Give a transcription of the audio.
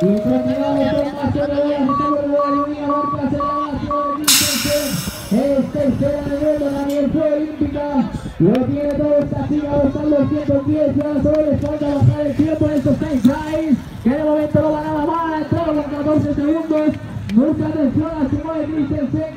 Y continuamos con más corredores. Marca aceleración de Christensen. Es tercera de vuelo, Daniel fue olímpica. Lo tiene todo castigado, están los 110. Ya solo les falta bajar el tiempo en estos time trials. Que de momento lo van a bajar. Entramos con 14 segundos. Mucha atención a Simone Christensen.